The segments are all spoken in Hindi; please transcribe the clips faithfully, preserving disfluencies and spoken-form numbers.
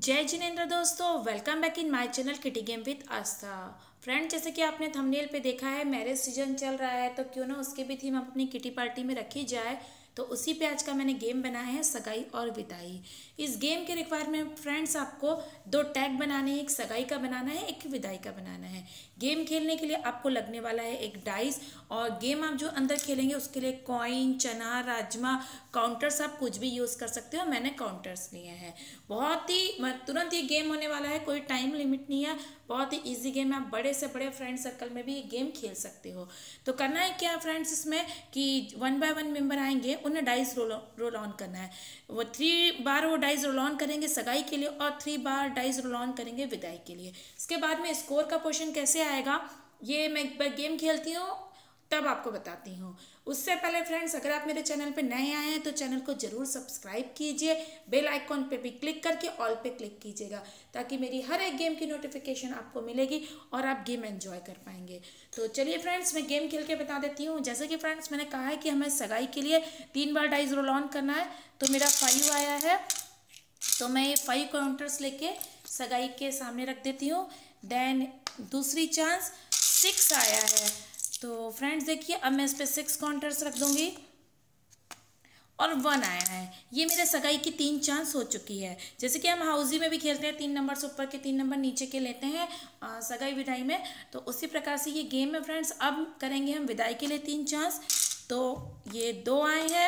जय जिनेंद्र दोस्तों, welcome back in my channel kitty game with Aastha. Friend, जैसे कि आपने थंबनेल पे देखा है, मैरिज सीजन चल रहा है तो क्यों ना उसके भी थीम अपनी किटी पार्टी में रखी जाए। तो उसी पे आज का मैंने गेम बनाया है सगाई और विदाई। इस गेम के रिक्वायरमेंट फ्रेंड्स आपको दो टैग बनाने हैं, एक सगाई का बनाना है, एक विदाई का बनाना है। गेम खेलने के लिए आपको लगने वाला है एक डाइस, और गेम आप जो अंदर खेलेंगे उसके लिए कॉइन, चना, राजमा, काउंटर्स आप कुछ भी यूज़ कर सकते हो। मैंने काउंटर्स लिए हैं। बहुत ही तुरंत ये गेम होने वाला है, कोई टाइम लिमिट नहीं है, बहुत ही इजी गेम है। आप बड़े से बड़े फ्रेंड सर्कल में भी ये गेम खेल सकते हो। तो करना है क्या फ्रेंड्स इसमें कि वन बाय वन मेंबर आएंगे, उन्हें डाइस रोल रोल ऑन करना है। वो थ्री बार वो डाइस रोल ऑन करेंगे सगाई के लिए और थ्री बार डाइस रोल ऑन करेंगे विदाई के लिए। इसके बाद में स्कोर का पोर्शन कैसे आएगा ये मैं एक बार गेम खेलती हूँ तब आपको बताती हूँ। उससे पहले फ्रेंड्स, अगर आप मेरे चैनल पे नए आए हैं तो चैनल को जरूर सब्सक्राइब कीजिए, बेल आइकॉन पे भी क्लिक करके ऑल पे क्लिक कीजिएगा, ताकि मेरी हर एक गेम की नोटिफिकेशन आपको मिलेगी और आप गेम एंजॉय कर पाएंगे। तो चलिए फ्रेंड्स, मैं गेम खेल के बता देती हूँ। जैसे कि फ्रेंड्स मैंने कहा है कि हमें सगाई के लिए तीन बार डाइस रोल ऑन करना है, तो मेरा फाइव आया है, तो मैं ये फाइव काउंटर्स लेके सगाई के सामने रख देती हूँ। देन दूसरी चांस सिक्स आया है, तो फ्रेंड्स देखिए अब मैं इस पर सिक्स काउंटर्स रख दूंगी। और वन आया है, ये मेरे सगाई की तीन चांस हो चुकी है। जैसे कि हम हाउसी में भी खेलते हैं, तीन नंबर से ऊपर के तीन नंबर नीचे के लेते हैं आ, सगाई विदाई में, तो उसी प्रकार से ये गेम है फ्रेंड्स। अब करेंगे हम विदाई के लिए तीन चांस, तो ये दो आए हैं,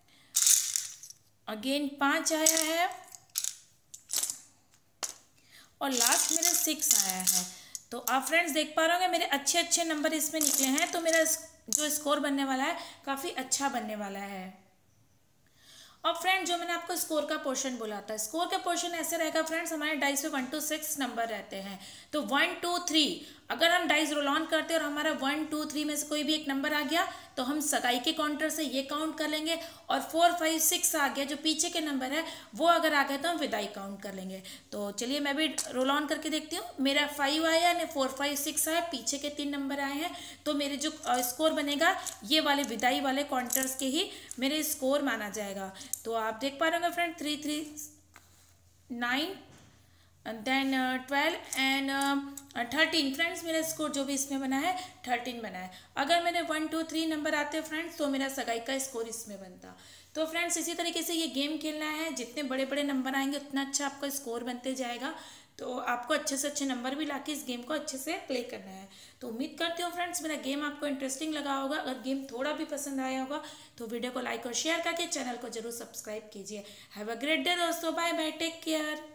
अगेन पाँच आया है और लास्ट मेरे सिक्स आया है। तो आप फ्रेंड्स देख पा रहे होंगे मेरे अच्छे अच्छे नंबर इसमें निकले हैं, तो मेरा जो स्कोर बनने वाला है काफ़ी अच्छा बनने वाला है। और फ्रेंड, जो मैंने आपको स्कोर का पोर्शन बोला था, स्कोर का पोर्शन ऐसे रहेगा फ्रेंड्स, हमारे डाइस में वन टू सिक्स नंबर रहते हैं। तो वन टू थ्री अगर हम डाइस रोल ऑन करते हैं और हमारा वन टू थ्री में से कोई भी एक नंबर आ गया तो हम सगाई के काउंटर से ये काउंट कर लेंगे, और फोर फाइव सिक्स आ गया जो पीछे के नंबर है वो अगर आ गया तो हम विदाई काउंट कर लेंगे। तो चलिए मैं भी रोल ऑन करके देखती हूँ। मेरा फाइव आया यानी फोर फाइव सिक्स आया, पीछे के तीन नंबर आए हैं, तो मेरे जो स्कोर बनेगा ये वाले विदाई वाले काउंटर्स के ही मेरे स्कोर माना जाएगा। तो आप देख पा रहे होंगे friend, three three nine then twelve and thirteen. Friends मेरा स्कोर जो भी इसमें बना है थर्टीन बना है। अगर मेरे वन टू थ्री नंबर आते हैं फ्रेंड्स तो मेरा सगाई का स्कोर इसमें बनता। तो फ्रेंड्स इसी तरीके से ये गेम खेलना है, जितने बड़े बड़े नंबर आएंगे उतना अच्छा आपका स्कोर बनते जाएगा। तो आपको अच्छे से अच्छे नंबर भी लाके इस गेम को अच्छे से प्ले करना है। तो उम्मीद करती हूँ फ्रेंड्स मेरा गेम आपको इंटरेस्टिंग लगा होगा। अगर गेम थोड़ा भी पसंद आया होगा तो वीडियो को लाइक और शेयर करके चैनल को जरूर सब्सक्राइब कीजिए। हैव अ ग्रेट डे दोस्तों, बाय बाय, टेक केयर।